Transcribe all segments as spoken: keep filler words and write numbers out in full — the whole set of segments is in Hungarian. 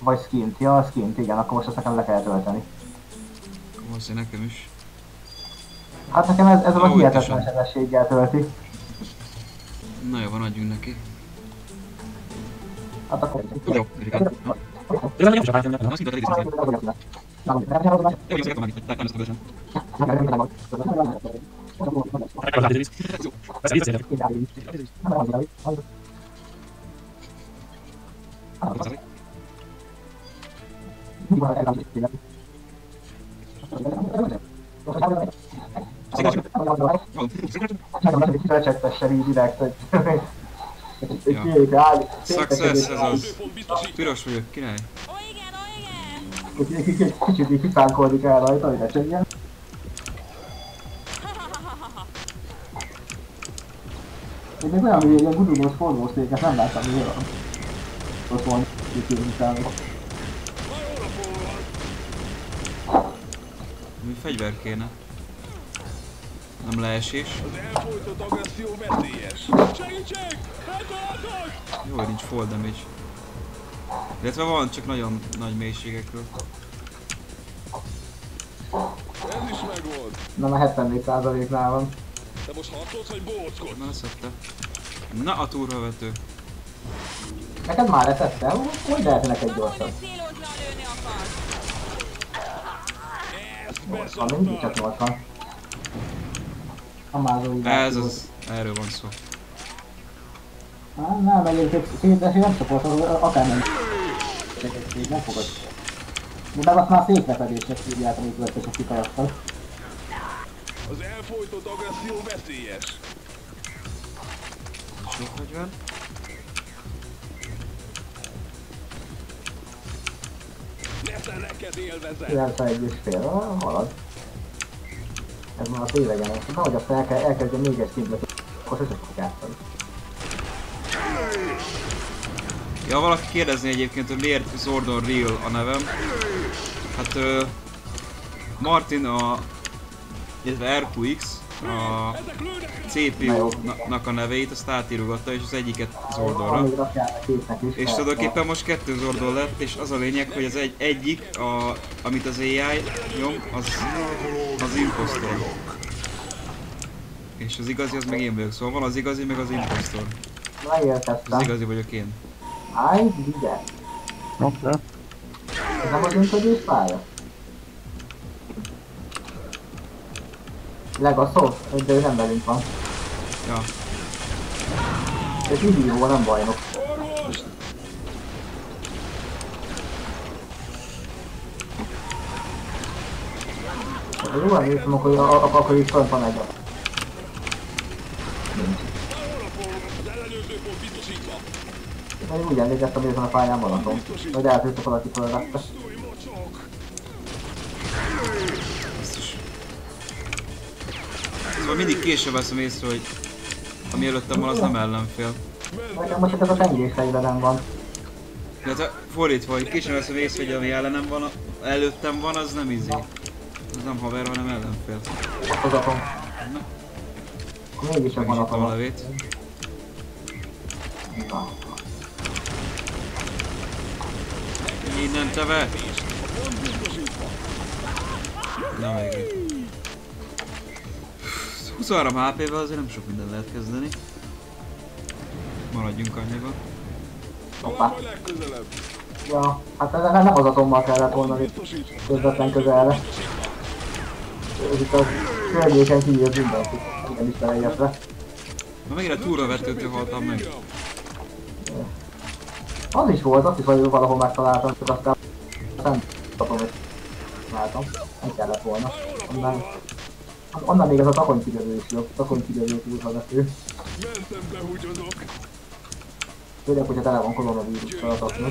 Vagy skint. Ja, skint, igen, akkor most azt nekem le kell tölteni. Valószínűleg nekem is. Hát nekem ez, ez a Ó, hihetetlen sebességgel tölti. Na jó, van, adjunk neki. Hát akkor... Jó, Erika. Ez nem csak nem. Azt hittem, hogy Jó, jó, szeretem meg, nem ezt a bősen. Akkor is. Ez így szép. Recsettesse így direkt, hogy... Success, ez az. Piros vagyok, király. Kicsit így kifánkolni kell rajta, hogy ne csengjen. Én még olyan, hogy ilyen gudulós forgószéket nem láttam, hogy olyan. Ott van, kicsit utána. Mi fegyver kéne. Nem leesés. Az elfolytott agresszió veszélyes. Segítség! Eltaláltak! Jó, hogy nincs fall damage. Illetve van, csak nagyon nagy mélységekről. Ez is megvolt. Nem, a hetvennégy százaléknál van. Te most harcolsz vagy bóckodsz? Na, leszette. Na, a túravető. Neked már letette? Hogy lehet neked gyorsabb? nyolcvan, mindig csak nyolcvan. A mázó Ez az, erről van szó. Hát nem, egyébként szépen nem szokott, akármennyi. Nem fogod. De azt már széklepedésnek hívják, amikor ezt kifejeztem. Az elfolytott agresszió veszélyes. Sok fegyver. Leszel neked élvezet. kilencenegy és fél, halad. Ez már a ténylegen, nehogy azt el kell, elkezdjem még egy szintet, akkor sosem fogok játszani. Ja, valaki kérdezni egyébként, hogy miért Zordon Real a nevem. Hát uh, Martin a... illetve er kú iksz a cé pé u-nak a neveit, azt átírogatta, és az egyiket Zordonra. És tulajdonképpen most kettő Zordon lett, és az a lényeg, hogy az egy, egyik, a, amit az á i nyom, az az impostor. És az igazi az meg én vagyok, szóval van az igazi, meg az impostor. Megérkeztem. Az igazi vagyok én. Állj, vigyázz! Oké. Ez nem az öntödés pálya? Legaszol, de ő nem velünk van. Ja. És így hívó, nem bajnok. Jó, emlékszem, akkor, akkor is fönt van egy. Nincs. Én úgy emlékeztem, hogy ezen a pályán maradom. Hogy eltűntek valaki fölvette. Szóval mindig később veszem észre, hogy ami előttem van, az nem ellenfél. Nekem most csak ez a tengésre nem van. Tehát fordítva, hogy később veszem észre, hogy ami ellenem van, előttem van, az nem izé. Az nem haver, hanem ellenfél. Hozatom. Na. Mégis csak van Megisítom a a levét. Na. Innen teve! Na végre. huszonhárom há pé-vel azért nem sok minden lehet kezdeni. Maradjunk annyiban. Hoppá. Ja, hát nem, nem az atommal kellett volna közvetlen közelre. Ez itt a környéken kívül mindenki. Igen is beleértve. Na megint a túravetőtől haltam meg. Az is volt, azt is hogy valahol megtaláltam, csak aztán nem tudom, hogy találtam. Nem kellett volna. Onnan, onnan még ez a takonykidövő is jobb. Takonykidövő túlvezető. Mentem behugyozok. Főleg, hogyha tele van koronavírus feladatnak.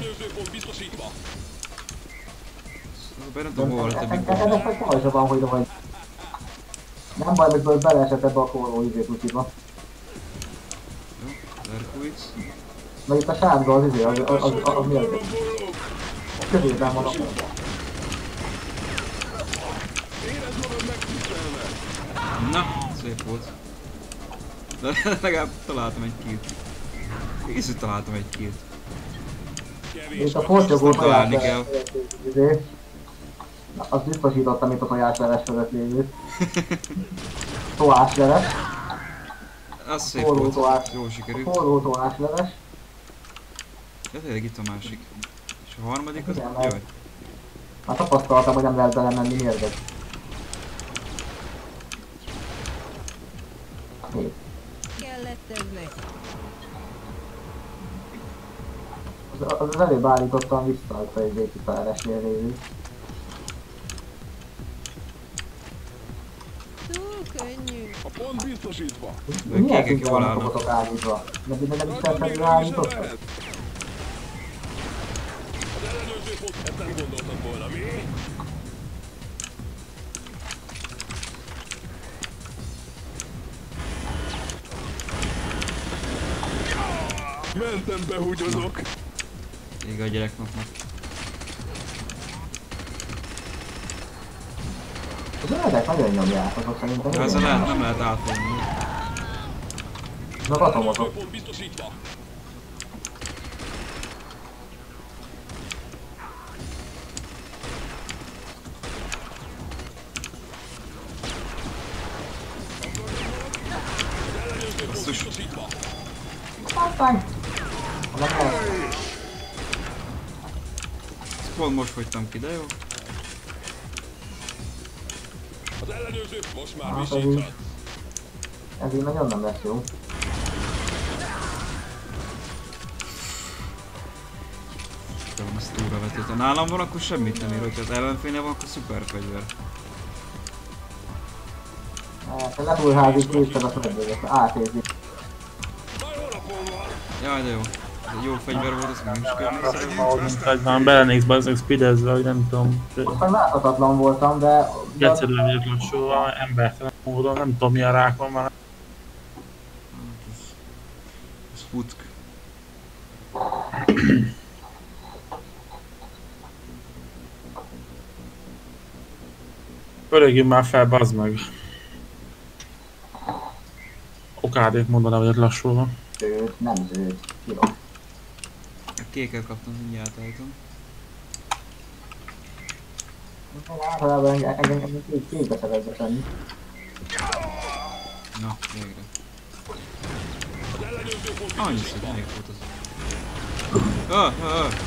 Nem tudom, hol lett a Big Bomb. Ennek meg baj van, hogy vagy... Nem baj, amikor beleesett ebbe a forró izét utyiba. Jó, er kú iksz. Meg itt a sárga az izé, az, az, az, az, az mi az? Közében van a forró. Na, szép volt. De legalább találtam egy killt. Egész, hogy találtam egy killt. Itt a portyogó találni kell. tojásleves. Na, azt biztosítottam itt a tojásleves fölött lévő. Tojásleves. Az szép Forró volt. tojás. Jól sikerült. Forró tojásleves. De tényleg itt a másik. És a harmadik az... Igen, mert- Jaj. Már tapasztaltam, hogy nem lehet belemenni mérget. Hét. Kellett ez neki. Az, az, az előbb állítottam vissza, hogy egy végkitalálásnél lévő. Túl könnyű. A pont biztosítva. De Milyen kékek szinten jól vannak a állnak. botok állítva? Nem, nem, nem is Attól még felfelé nem is állítottak? lehet. Az ellenőrző pont, ezt nem gondoltam volna, mi? Mentem behúgyozok. Vége a gyereknapnak. Az öregek nagyon nyomják, azok szerintem. Ezzel igen. lehet, nem lehet átfogni. Azok atomozok. Pont biztosítva. Basszus. Biztosítva. Aztán! Ha nem lehet. Ezt pont most fogytam ki, de jó. Az ellenőrző most már Hát, ez így, visíthat. ez így nagyon nem lesz jó. Tudom, azt túlra vetült. Ha nálam van, akkor semmit nem ír, hogyha az ellenfélnél van, akkor szuper fegyver. Hát, a letúlházik kétszer a földdőget, átézik. Majd hónapon van. Jaj, de jó. Ez egy jó fegyver volt, azt meg is kell nézni. Ahhoz, mint hogy már belenéksz be az speedezve, hogy nem tudom. Most már láthatatlan voltam, de... de Egyszerűen vagyok lassúval, embertelen módon, nem tudom milyen rák van már. Ez futk. Öregjünk már fel, bazd meg. Okádét mondaná, vagyok lassulva. zöld, nem zöld, piros. A kéket kaptam, mindjárt állítom. Általában engem engem kék kékbe szeretne tenni. Na, végre. Annyiszor, melyik volt az? Ah, ah, ah.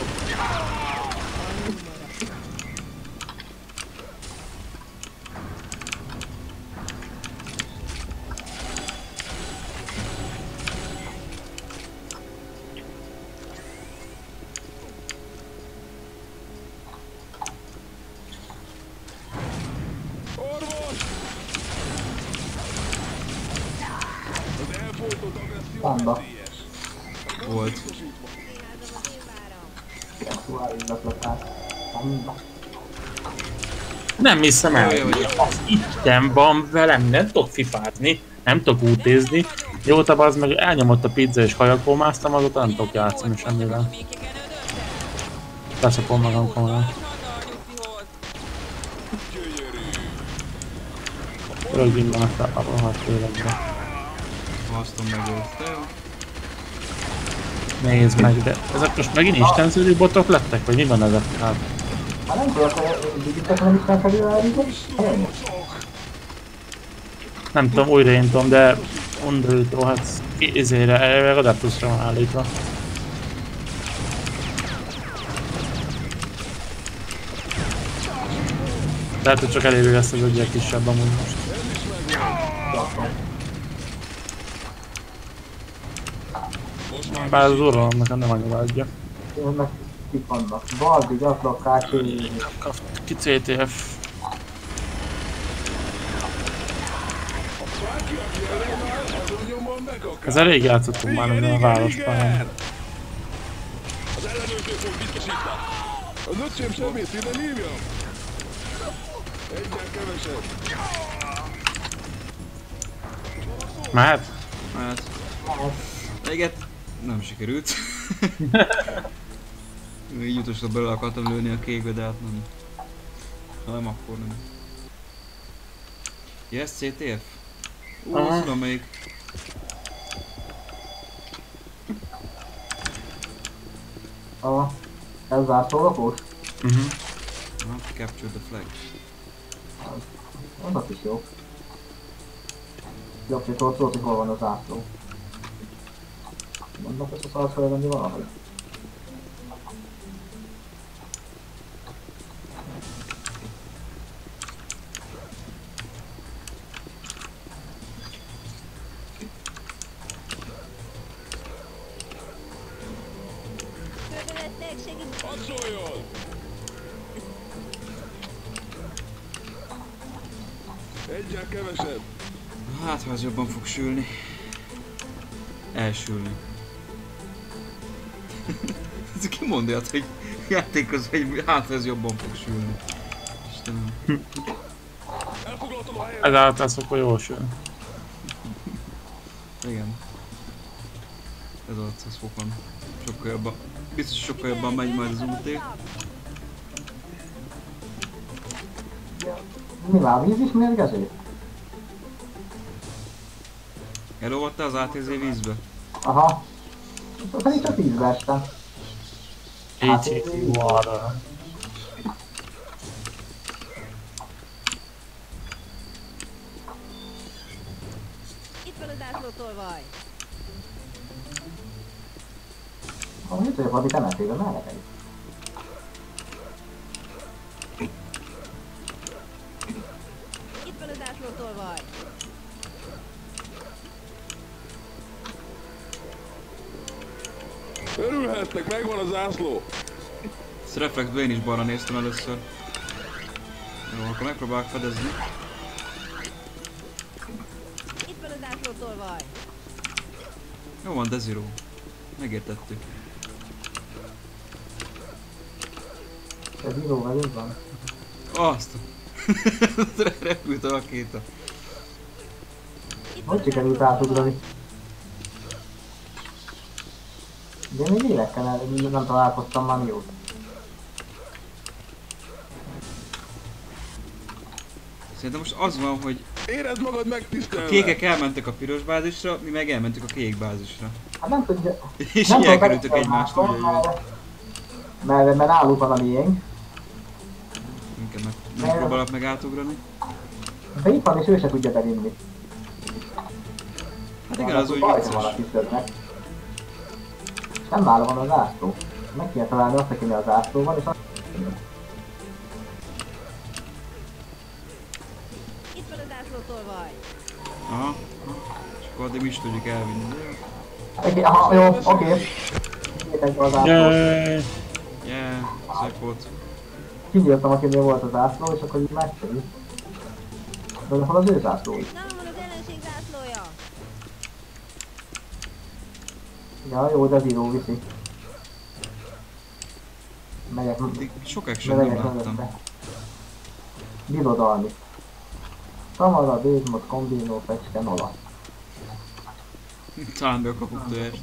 Orvos! Az elfolytott agresszió Panda. veszélyes. Volt. Biztosítva. Szexuális zaklatás. Panda. Nem hiszem el, Olyan vagyok. az itten van velem, nem tudok fifázni, nem tudok útézni. Jóta az meg elnyomott a pizza és hajakomáztam, azóta nem tudok játszani semmivel. Leszapom magam komolyan. Rögtön van a hat életben. Hasztom meg volt, de jó. Nézd meg, de ezek most megint istenszerű botok lettek, vagy mi van ezekkel? Hát nem tudok, hogy digitesen nem is felfelé állítom. Nem tudom, újra én tudom, de undorító, hát izére, erre Adeptusra van állítva. Lehet, hogy csak elérő lesz, hogy ugye kisebb amúgy most. Bár az uralom nekem nem annyira adja. Én meg kik vannak. Baldi, gyaklak, kácsi. Ki cé té ef. Nyomon megakad. Ez elég játszottunk már ezen a városban. Az ellenőrző pont biztosítva. Az öcsém semmit, ide hívjam. Egyen kevesebb. Mehet? Hát. Eget nem sikerült. Így utolsó belőle akartam lőni a kékbe, de hát nem. Ha nem, akkor nem. Yes, cé té ef? Ú, Aha. azt tudom melyik. A Ez zászlólapós? Mhm. Na, capture the flag. Az is jó. Jobb, hogy tudod, tudod, hogy hol van a zászló. Mondnak ezt a szart felvenni valahogy. Köbületnek segít. Hadd szóljon! Egyen kevesebb. Hát, ha ez jobban fog sülni. Elsülni. Ez ki mondja, hogy játékozva, hogy hát ha ez jobban fog sülni. Istenem. Elfoglaltam a helyet. Ez általában akkor jól sül. Igen. Ez alatt az fokon. Sokkal jobban. Biztos sokkal jobban megy majd az úté. Mi már víz is mérgező? Elolvattál az á té zé vízbe? Aha. Pedig csak vízbe estem. á té zé water. Itt van a zászlótolvaj. Ha mit vagyok, addig temetőben mellett egy. Itt van a zászlótolvaj. Örülhettek, megvan a zászló. Ezt reflexből én is balra néztem először. Jó, akkor megpróbálok fedezni. Itt van a zászlótolvaj. Jó van, Desiro. Megértettük. Ez író velünk van. Azt! Repült a rakéta. Itt van Hogy a sikerült zászlótolvaj. átugrani? De még évekkel el, nem találkoztam már mióta. Szerintem most az van, hogy Érezd magad a megtisztelve. kékek elmentek a piros bázisra, mi meg elmentük a kék bázisra. Hát nem tudja... És nem így tudom, elkerültük meg- egymást, mert- ugye jövő. Mert, mert náluk van a miénk. Inkább meg, megpróbálok meg átugrani. De itt van és ő se tudja bevinni. Hát igen, az úgy Bajta van a vicces. kiszögnek. És nem nála van a zászló. Meg kéne találni azt, akinek a zászló van, és azt... Itt van a zászlótolvaj. Aha. És akkor addig mi is tudjuk elvinni. Oké, aha, jó, oké. Kétek be a zászló. Yay! Yeah, szép volt. Kinyírtam, akinél volt a zászló, és akkor így megszerű. De hol az ő zászló is? Nálam van az ellenség zászlója. Ja, jó, de zíró viszi. Megyek, Addig sok action nem megyek láttam. mögötte. Birodalmi. Tamara, Dézmot, Kombinó, Fecske, Nola. Talán be a kapuktőest.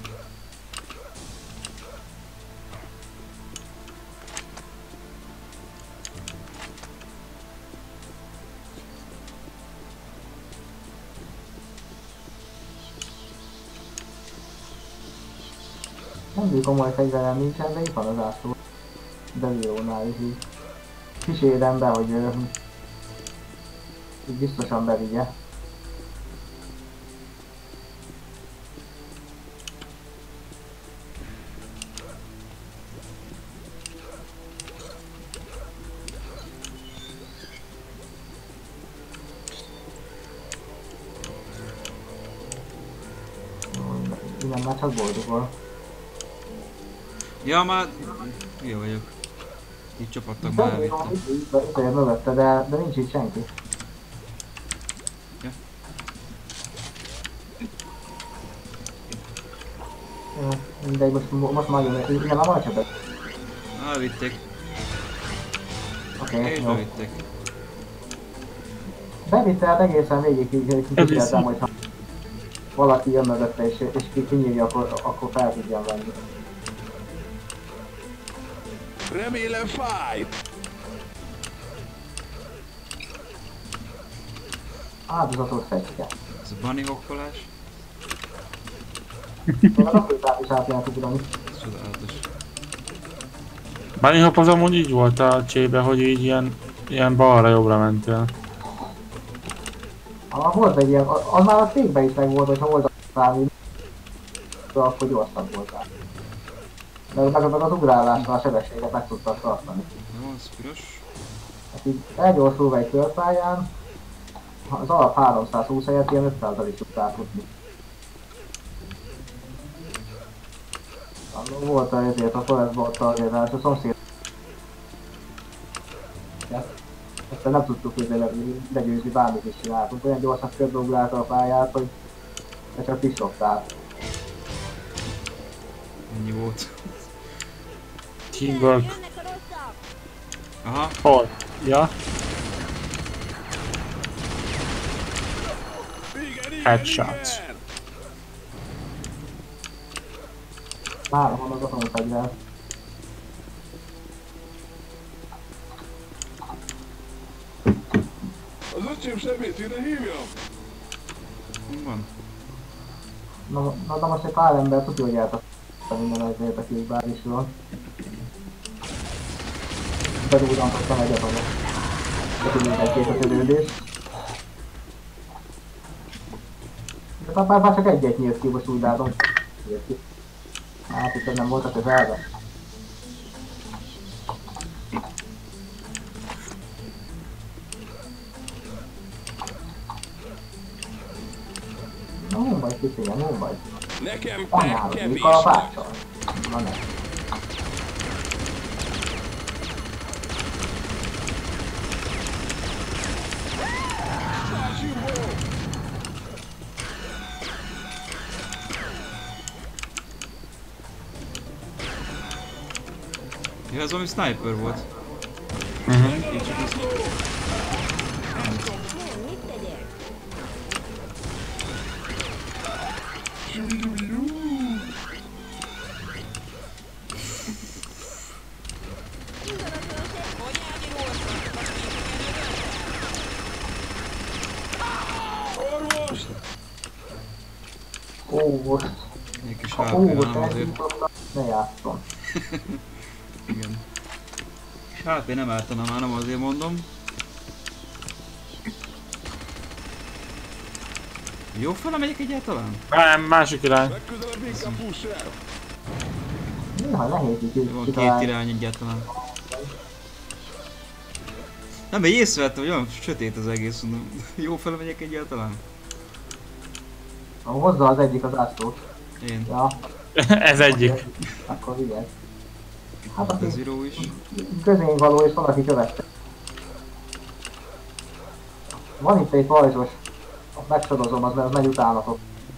Nem komoly fegyverem nincsen, de itt van az zászló. Devírónál is így. Kísérem be, hogy ö, így biztosan bevigye. Igen, már csak boldog van. Ja, már... Jó vagyok. Így csapattak be elvittem. Itt vagyok mögötte, de, de nincs itt senki. Ja. Jó, mindegy, most, most már jön, igen, már van csapat. Elvitték. Oké, És jó. bevitték. Bevitte hát egészen végig, így Ez kísértem, viszi. hogyha valaki jön mögötte és, és ki- kinyírja, akkor, akkor fel tudjam venni. Remélem fáj. Áldozatos fecske. Ez a bunny hopkolás. Én a rakétát is át lehet ugrani. Ez csodálatos. Bunnyhop az amúgy így volt a csébe, hogy így ilyen, ilyen balra-jobbra mentél. Ah, volt egy ilyen, az már a cégben is meg volt, hogyha volt valami, akkor gyorsabb voltál. Meg, meg, meg az ugrálásnál a sebességet meg tudtad tartani. Jó, az piros. Hát így elgyorsulva egy körpályán, az alap háromszázhúsz helyett ilyen ötszázzal is tudtál futni. Volt ezért a Forest Ball targetás, a szomszéd. Ezt nem tudtuk legyőzni, bármit is csináltunk. Olyan gyorsan körbeugrálta a pályát, hogy te csak pislogtál. Ennyi volt. Teamwork. Jönnek a rosszak! Aha. Hol? Ja? Headshots. Már van az atomfegyver. Az öcsém sebét ide hívjam! Van. Na, na, na most egy pár ember tudja, hogy eltasztani minden ezért a két bárisról. Bedúrantottam egyet annak. Betudjuk egy-két a törődést. De tapár már csak egyet nyílt ki, most úgy látom. Hát itt nem volt a közelbe. Na, nem baj, kicsinyem, nem baj. Nekem Annál, kevés mikor a báccsal. Na nem. Ja, ez valami sniper volt. Uh-huh. Így csak ez... Nem, mit tegyek? Orvos! Ó, most. Egy kis Ha há pé, ó, most nem azért. elindítottam, ne játszom. Igen. Kis há pé nem ártana már, nem azért mondom. Jó fele megyek egyáltalán? Nem, másik irány. Legközelebb inkább fuss el! Néha nehéz így Van két kitalálni. irány egyáltalán. Nem, mert észrevettem, hogy olyan sötét az egész, mondom. Jó fele megyek egyáltalán? Hozza az egyik az ászlót. Én. Ja, Ez egyik. akkor igen. Hát A aki Zero is. közénk való és van, aki követte. Van itt egy pajzsos. Megsorozom, az, mert az megy utánatok.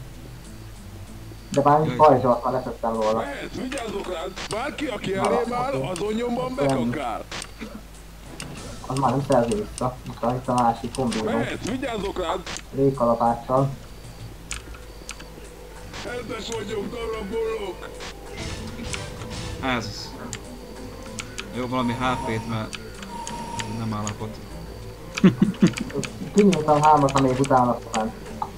De bár nincs Jaj. pajzsa, azt már leszettem róla. Mehet, vigyázzok rád! Bárki, aki elém áll, azon nyomban bekakál! Az már nem szerzi vissza. Itt van itt a másik kombinó. Mehet, vigyázzok rád! Légkalapáccsal. Hetes vagyok, darabolok! Ez az. Jó, valami há pét, mert nem állapot. Kinyíltam hármat, amelyik utána fent.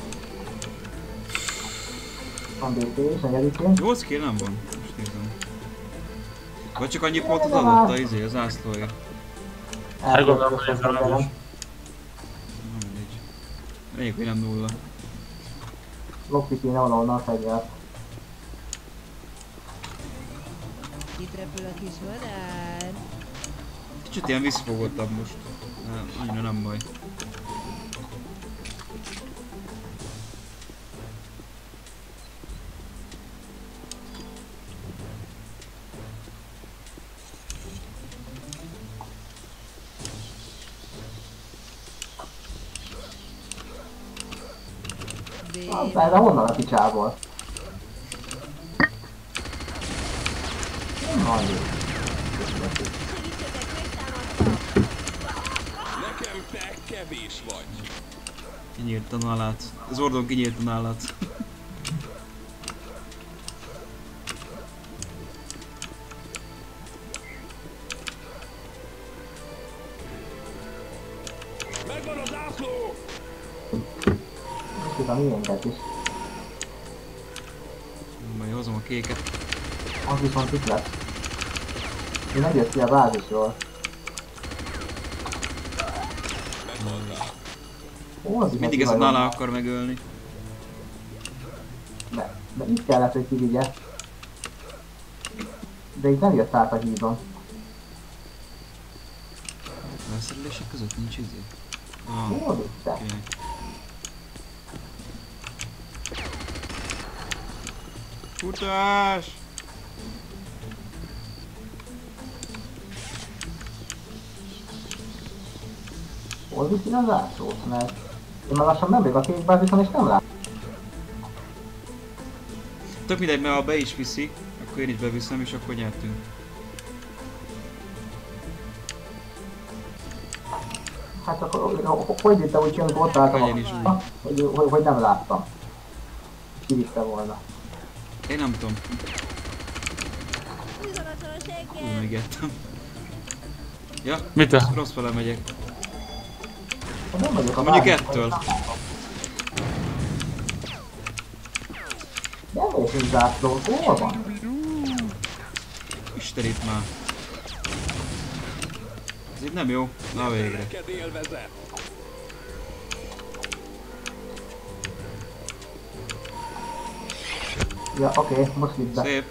Van bé té és negyedikén. nyolc kill nem van? Most nézem. Vagy csak annyi pontot adott a izé, az ászlóért. Elgondolom, hogy ez velem is. Nem mindegy. Lényeg, hogy nem nulla. Lopni kéne valahonnan fegyvert. Itt repül a kis madár. Kicsit ilyen visszafogottabb most. Nem, annyira nem baj. Aztán, de honnan a picsából? Annyi. Segítsetek, megtámadtam! Nekem te kevés vagy! Kinyílt a nálát. Zordon kinyílt a nálát. Megvan az ászló! Most a miénket is. Majd hozom a kéket. Az viszont itt lesz. Én nem jött ki a bázisról. Mindig ez a Nala akar megölni. De, de itt kellett, hogy kivigye. De itt nem jött át a hídon. Felszerelések között nincs izé? Ah, Hol itt te? oké. Futás! Hol viszi az ásót? Mert én már lassan nem vagyok a kék bázison és nem látom. Tök mindegy, mert ha be is viszi, akkor én is beviszem és akkor nyertünk. Hát akkor hogy jöttem úgy ki, amikor ott álltam, Legyen is a, hogy, hogy, hogy nem láttam. Kivitte volna. Én nem tudom. Húzogatom a Hú, seggel. megettem. Ja, Mit a? rossz fele megyek. Hát nem vagyok a Mondjuk bázison, ettől. nem vagyok egy zászló, hol van? Istenit már. Ez így nem jó. Na végre. Neked élvezet. Ja, oké, okay, most vidd be. Szép.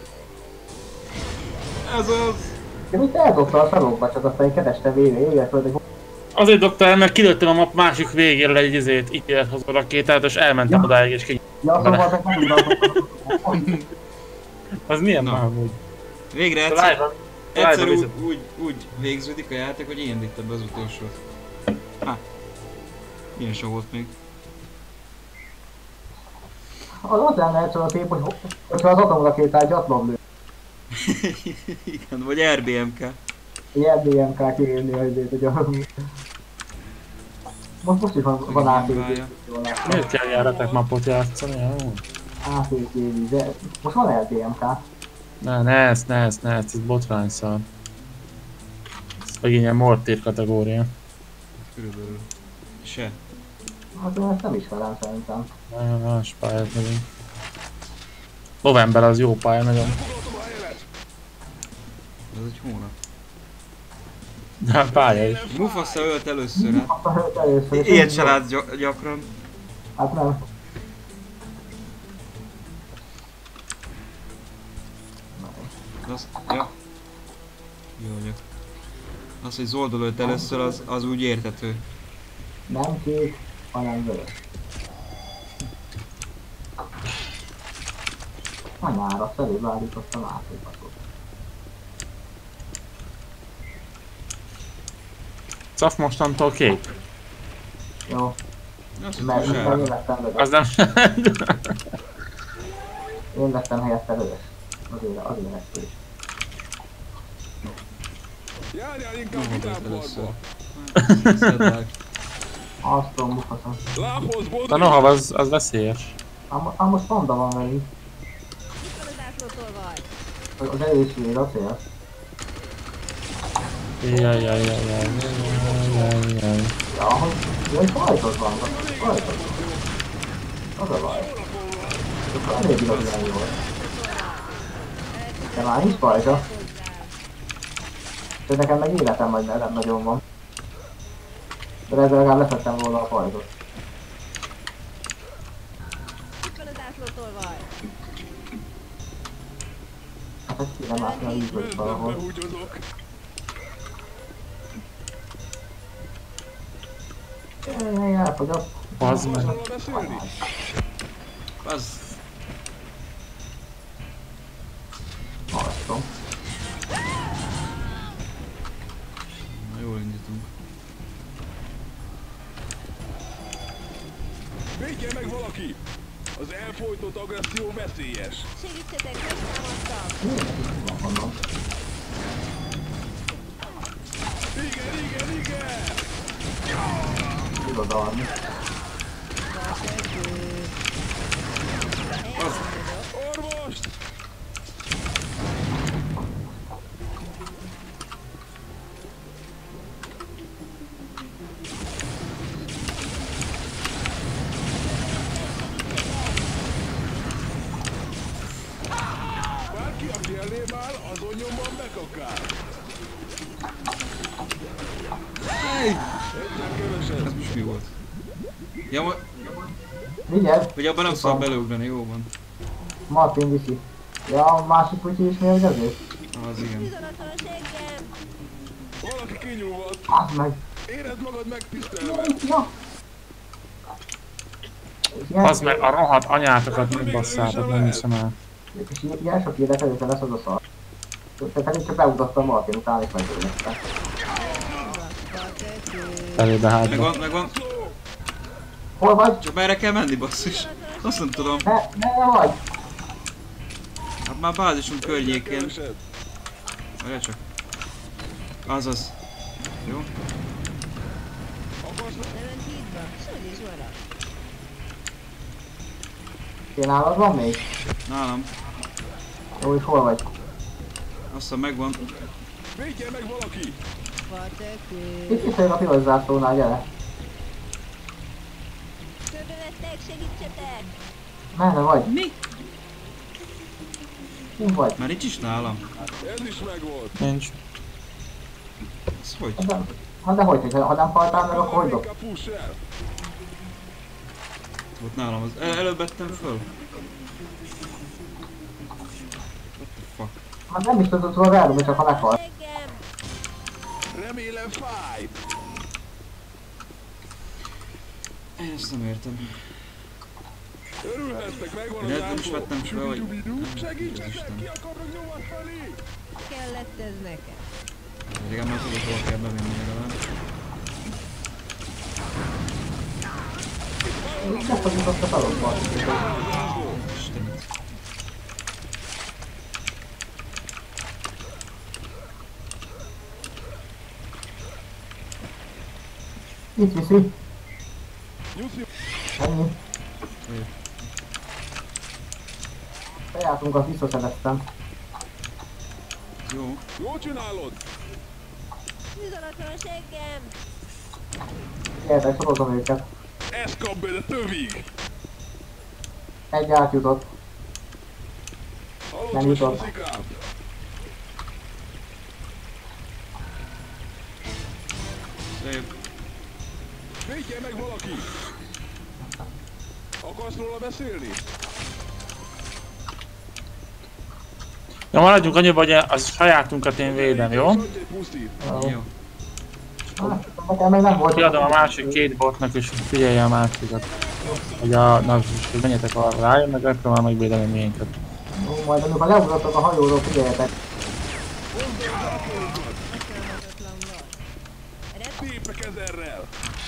Ez az. De mit eldobta a sarokba, csak aztán én kerestem végre, éget, hogy Azért dobtam el, mert kilőttem a map másik végéről egy izét, ítélet hozó rakétát, és elmentem Ja. odáig, és ki... ja, szóval ezek nem igazok. Az milyen Na. már amúgy? Végre A egyszer, live-ban- egyszer live-ban úgy, úgy, úgy végződik a játék, hogy én vittem be az utolsót. Hát. Ilyen so volt még. Az az lenne egyszer a kép, hogy hogyha az atomrakétát gyatlan lő. Igen, vagy er bé em ká. Egy er bé em ká kiírni a izét, hogy a... Most, most is van, van á té gé. Miért kell járatek mapot játszani? Jó. á té gé, de most van er bé em ká. Ne, ne ezt, ne ezt, ne ezt, ez botrány szar. Ez meg ilyen mortír kategória. Körülbelül. Se. Hát én ezt nem ismerem szerintem. Nagyon más pályát megyünk. November az jó pálya nagyon. Ez egy hónap. De pálya is. Mufasa ölt először, hát. Azt a hőt először. és Ilyet így se van. látsz gy- gyakran. Hát nem. Az, ja. Jó vagyok. Az, hogy Zoldol ölt először, az, az úgy értető. Nem kék, hanem vörös. Anyára felébb állítottam átépatot. Szaf mostantól kék. Jó, Azt mert hittem mert én sárga. lettem vörös. Az nem... Én lettem helyette vörös. Azért, azért lesz is. Járjál Jó inkább volt először. vidámportba. Szedd meg. Azt tudom, mutatom. Lábhoz A boldog. nohav az, az veszélyes. Ám, ám most panda van velünk. Itt van az átlótól vagy. Az erőség, az él. Jaj, jaj, jaj, jaj, jaj, jaj, jaj. Ja, hogy... Jaj, fajtod van, fajtod. Az a baj. Csak elég igazán jó. De már nincs fajta. De nekem meg életem vagy nem nagyon van. De ezzel legalább leszettem volna a fajtot. Itt van az átlótól vagy. Hát ezt kéne látni a vízből is Nem valahol. behúgyozok. Jaj, elfogyott. Az meg. Hol beszélni? Az. Alszom. Na, jól indítunk. Védje meg valaki! Az elfolytott agresszió veszélyes. Segítsetek, megtámadtak. Nem mondom. Igen, igen, igen! Irodalmi. Orvost! Bárki, aki elém áll, azon nyomban bekakál. És mi volt? Ja, ma... Vigyázz! Vagy abban nem szabad beleugrani, jó van. Martin viszi. Ja, a másik putyi is mérgező? Az igen. Tűzonatos engem! Valaki kinyúlott. Az meg. Érezd magad megtisztelve. Ja. Az meg a rohadt anyátokat nem basszátok, nem hiszem el. És ilyen sok élet előtte lesz az a szar. Tehát én csak beugrottam Martin után és megőrültem. Elébe hátba. Megvan, megvan. Hol vagy? Csak merre kell menni, basszus? Azt nem tudom. Ne, ne, ne vagy! Hát már bázisunk környékén. Keresed. Várjál csak. Azaz. Jó. Nem hídba? Szóval is van. Én nálad van még? Nálam. Jó, és hol vagy? Azt hiszem megvan. Védjen meg valaki. Patekő. Itt is vagyok a piros zászlónál, gyere. Körbevettek, segítsetek! Merre vagy? Mi? Hol vagy? Már nincs is nálam. Ez is megvolt. Nincs. Ez hogy? Hát de, hát de hogy, hogyha ha nem haltál meg, akkor hogy dob? Valami kapus el. Volt nálam az. El előbb vettem föl. What the fuck? Hát nem is tudod róla elrúgni, csak ha meghalt. Engem! Remélem fáj. Én ezt nem értem. Örülhettek, megvan Én az nem is átló. vettem fel, hogy... Subidubidu. Segítsetek, Isten. ki akarok nyomvat felé. Kellett ez nekem. Régen már tudod, hol kell bevinni legalább. Megfordított a talomba. Istenet. Itt viszi. Nyuszi. Ennyi. Jó. Bejártunk, azt visszaszereztem. Jó. Jól csinálod. Tűzonatos engem! Értek, sorozom őket. Ez kap bele tövig. Egy átjutott. Hallod, Nem hogy jutott. szikám? Szép. Védjen meg valaki. Akarsz róla beszélni? Ja, maradjunk annyi, hogy a sajátunkat én védem, jó? Adj egy pusztit. Jó. Hát, nekem még nem volt. Kiadom a másik két botnak és figyelje a másikat. Hogy a... Na, most menjetek arra rájön, meg akkor már megvédeni miénket. Jó, majd amikor leugrottok a hajóról, figyeljetek. Használhatatlan vagy. Rep- Tépek ezerrel.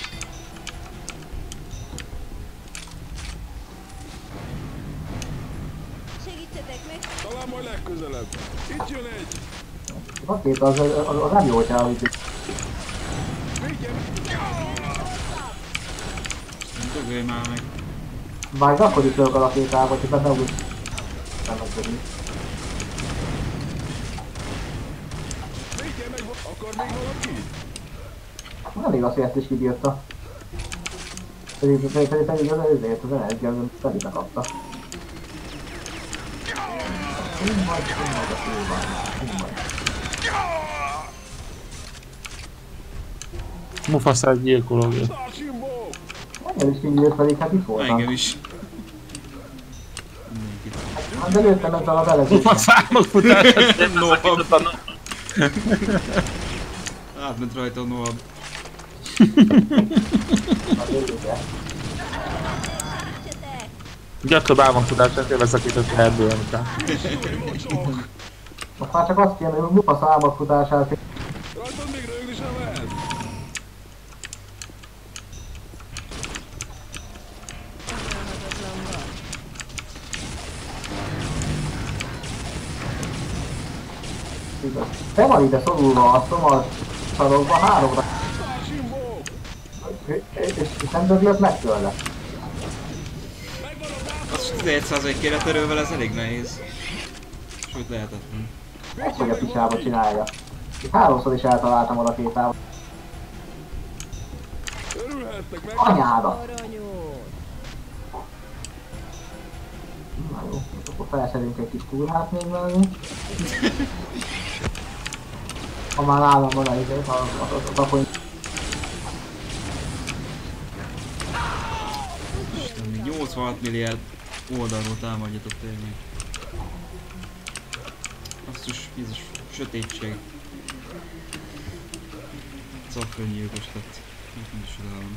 Segítsetek meg! Talán majd legközelebb. Itt jön egy. A két az, az, az nem jó, hogyha elütjük. Védjen meg. Dögölj már meg. Bár akkor is lövök a rakétába, hogyha beugrik. Nem megdögni. Védjen meg. va- Akar még valaki? Nem igaz, hogy ezt is kibírta. Pedig, pedig, pedig, pedig az ezért az energia, pedig bekapta. Hú, majd, hú, majd a főben. Hú, majd. Mufasa egy gyilkológép. Start Jimbo. Engem is kinyílt, pedig hát itt voltam. Engem is. Mindenkit. Hát de lőttem ezzel a belezőt. Mufasának futását nem Nohab. nohab. Átment rajta a Nohab. Segítsetek! Gyakran állvan futását élvezakított erdően után. Most már csak azt kéne, hogy Mufasa álmodfutását. Rajtad még rögni sem lehet. Használhatatlan vagy. Igaz. Te van ide szorulva a szomar sarokba háromra. Start Jimbo. És, és nem döglött meg tőle. Az tizenhét százalék kéreterővel ez elég nehéz. Sőt lehetetlen. Ezt, hogy a picsába csinálja. Itt háromszor is eltaláltam a rakétával. Örülhettek meg. Anyáda! Aranyos! Na jó, akkor felszerünk egy kis túlhát még mellé. Ha már nálam van a izé, a, a, a, a tapony. Még nyolcvanhat milliárd oldalról támadjatok tényleg. Basszus, Jézus, sötétség. Caffönygyilkos lett. Nem is csodálom.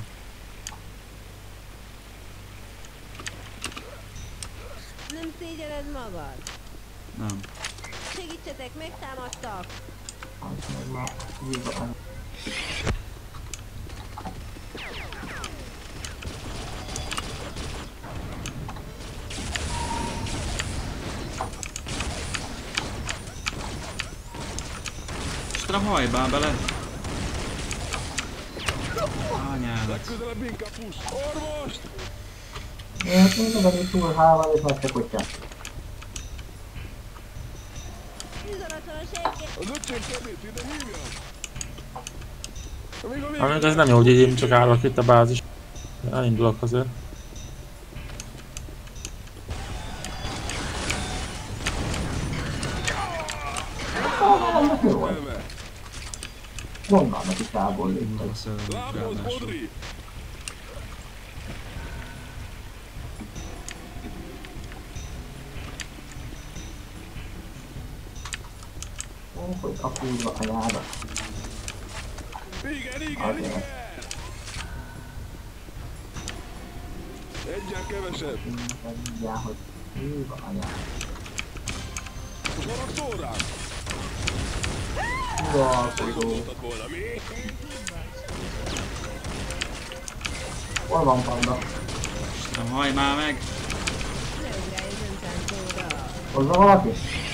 Nem szégyeled magad? Nem. Segítsetek, megtámadtak! Az meg már hívva. Istenem, hajbál bele! Anyádat. Legközelebb inkább pusz. Orvost! Én tudom, hogy túl hával és meg se kutyám. Tűzalaton senki! Az öcsém szemét ide hívjam! Amíg a Amíg végén ez nem jó, hogy én csak állok itt a bázis. Elindulok azért. Jó volt. elve. Gondolnak is tából léptek. Kurva szörnyű, Lábhoz, ráadásul. Bodri! Ó, hogy a kurva anyáda. Igen, igen, Azért. igen! Egyen kevesebb. Mindjárt, hogy kurva anyáda. Most haragszol rám? Uralkodó. Gondoltad volna, mi? Hol van panda? Istenem, hajj már meg! Ne ugrálj az öntáncóra! Hozza valaki?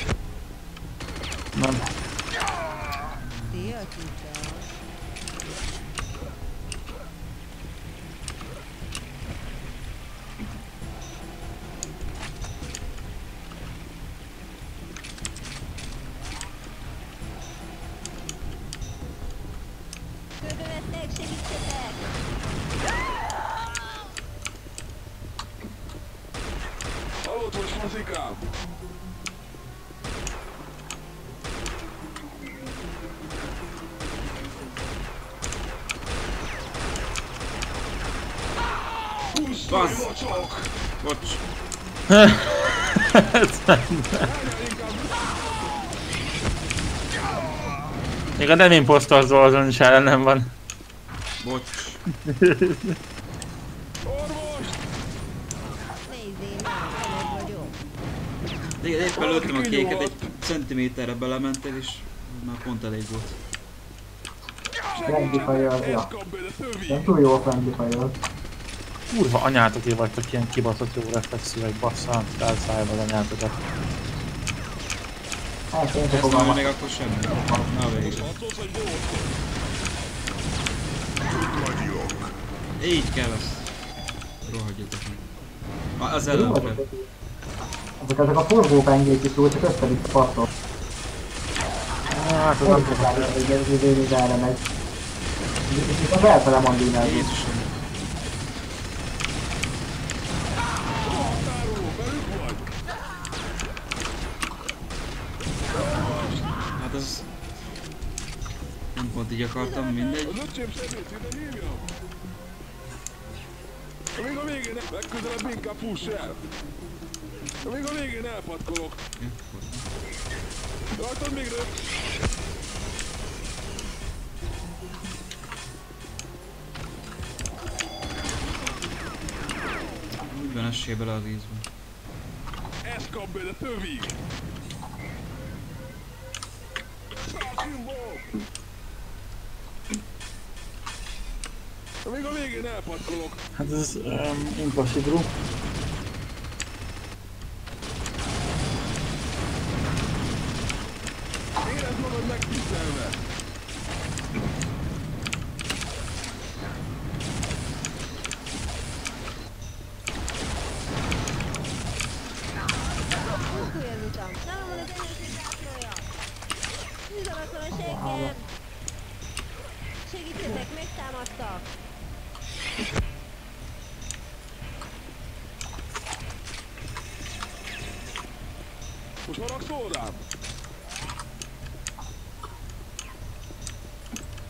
Nem. Szia, Csita! Körbevettek, segítsetek! Hallott most, muzikám? Bassz! Csak! Bocs! Még a nem impostor Zolzon is ellenem van. Bocs! Orvost! Nézzél már, veled vagyok! De éppen lőttem a kéket, egy centiméterre belementél és már pont elég volt. Friendly fire az, ja. Ezt kap bele, tövi! Nem túl jó a friendly fire. Kurva anyátok, én vagytok ilyen kibaszott jó reflexívek, bassza, felszállj az anyátokat. Hát én se Ez nem fogalmam. még akkor semmi. Na végre. Harcolsz, vagy bohózkodsz? Így kell ezt. Rohadjatok meg. Ah, az ellenfél. Ezek, ezek a forgópengék is jó, csak össze-vissza passzol. Hát az Nem nem tudják, hogy ez végig erre megy. És itt az elfele mandinál. Jézusom. Határoló, velük vagy? Hát ez... Nem pont így akartam, mindegy. Az öcsém szemét ide hívjam! Amíg a végén nem, legközelebb inkább fuss el! Amíg a végén elpatkolok! Ja, Rajtad még rögt! úgy van, essél bele az ízbe. Ezt kap bele, tövi! Amíg a végén elpatkolok! Hát ez um, impossible. Érezd magad megtisztelve! Pusztulj az utam! Nálam van az ellenség zászlója! Tűzalaton a seggem! Segítsetek, megtámadtak! Most haragszol rám?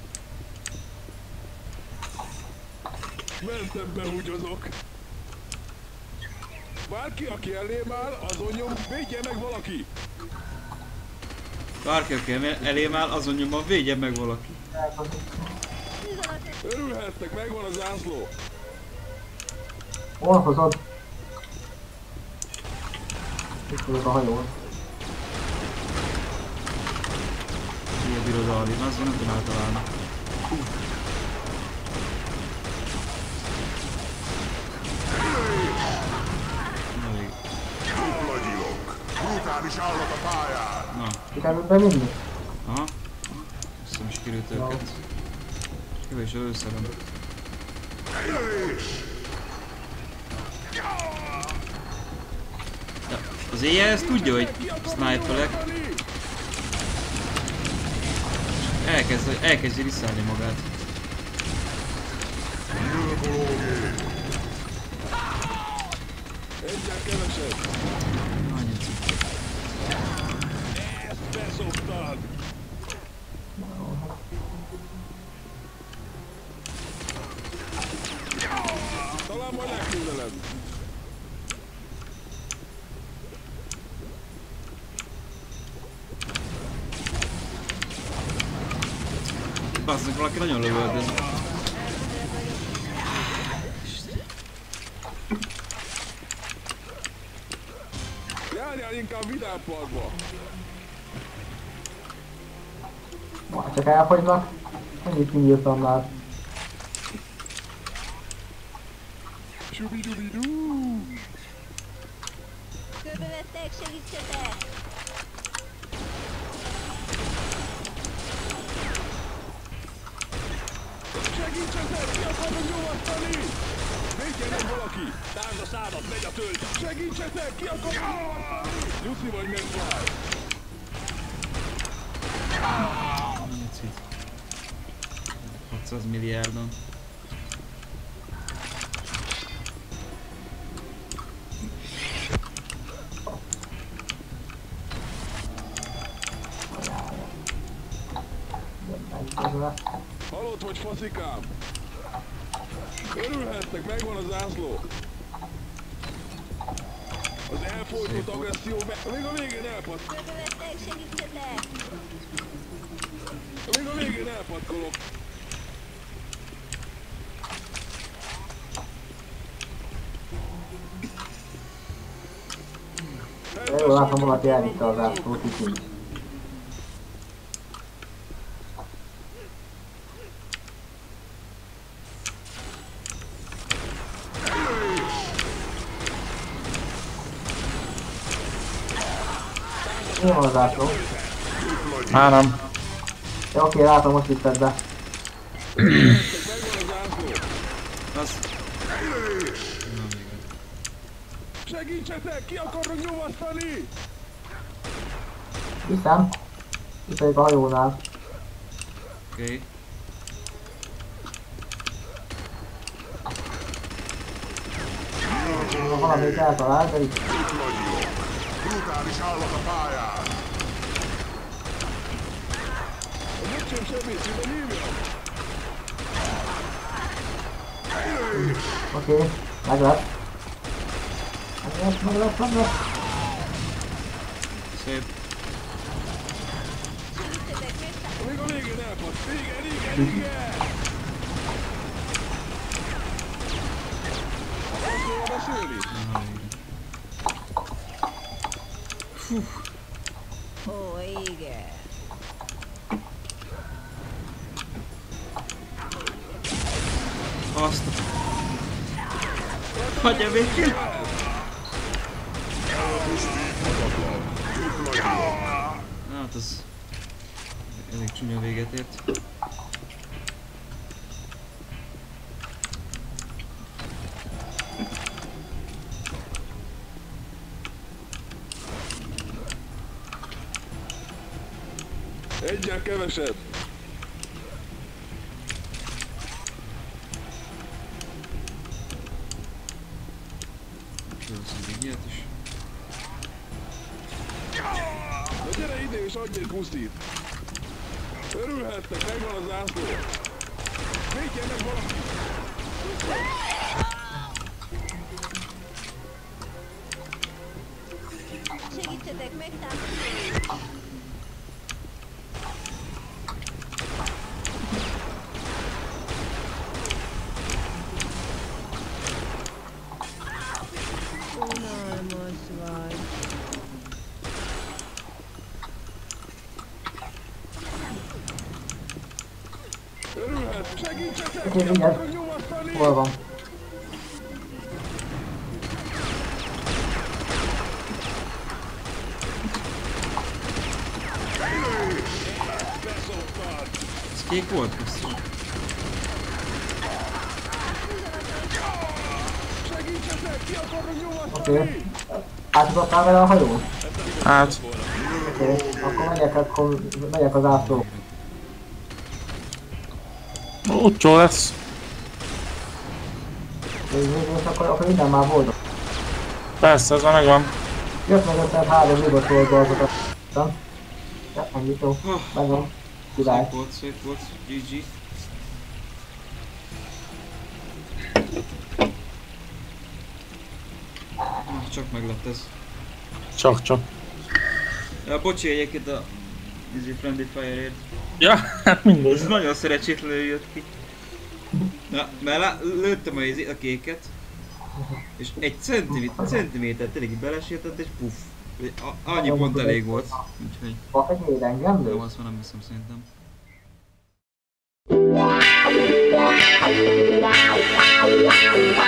Mentem behúgyozok! Bárki, aki elém áll, azon nyom, védje meg valaki! Bárki, aki elém áll, azon nyomban védjen meg valaki. Örülhettek, megvan a zászló! Hol hozod? Itt vagyok a hajón. Ilyen birodalmi, azon nem tudom eltalálni. Brutális állat a pályán! Na. Sikerült bevinni? Aha. Azt is kirült őket. Jó, és előszerem. De az éjjel ezt tudja, hogy sniperek. Elkezd, elkezdi visszaállni magát. Egyen kevesebb! Annyit szó. Ezt beszoptad! Talán majd legközelebb! Basszak, valaki nagyon lövöldöz. Járjál inkább Vidám Parkba! Már csak elfogynak. Annyit kinyírtam már. Subidubidú! Körbevettek, segítsetek! Segítsetek! Ki akarok nyomasztani! Védjen meg valaki! Tárd a szádat, megy a tölgy! Segítsetek! Ki akarok nyomasztani! Nyuszi vagy megvál! Annyit szít. hatszáz milliárdon. Halott vagy, faszikám? Örülhettek, megvan a zászló! Az elfolytott agresszió me... Még a végén elpad... Körbevettek, segítsetek! Még a végén elpadkolok! Jó, látom, valaki elvitte az ászlót itt. Mi van az ászló? Már nem. Ja, oké, látom, most vitted be. Megvan a zászló! Az... Na, még egy. Segítsetek! Ki akarok nyomasztani? Viszem. Itt vagyok a hajónál. Oké. Okay. Valamit eltalált, de itt. Brutális állat a pályán! A sem semmit, mint a hívja! Oké, okay, meg lett. Meg lett, meg lett, meg lett. Szép. Segítsetek, megszállj! Még a végén elpad! Igen, igen, igen! Akarsz róla beszélni? Na, igen. Fú. Ó, igen. Azt a... Hagyja végül! Na hát az... elég csúnya véget ért. Egyen kevesebb! Fölveszünk egy ilyet is. Na gyere ide és adj egy pusztit! Örülhettek, megvan a zászló! Védjen meg valaki! Martin, vigyázz! Hol van? Ez kék volt? Basszus. Oké. Okay. Átudották vele a hajón? Hát, Oké. Okay. Akkor megyek, akkor megyek az ászló. úgycsó lesz. És akkor, akkor minden már boldog. Persze, ez már megvan. Jött meg ötvenhárom nyugodt volt dolgokat. Ja, ennyit jó. Megvan. Király. Szép volt, szép volt. gé gé. Ah, csak meg lett ez. Csak-csak. Ja, bocsi egyébként a Easy Friendly Fire-ért. Ja, hát mindegy. Ez nagyon szerencsétlenül jött ki. Na, mert lá- lőttem a, izé- a kéket. És egy centiméter, centiméter tényleg így belesértett és puff. A- Annyi pont elég volt. Úgyhogy... Van egy ér engem lő? Jó, azt már nem hiszem szerintem. Wow, wow, wow, wow, wow.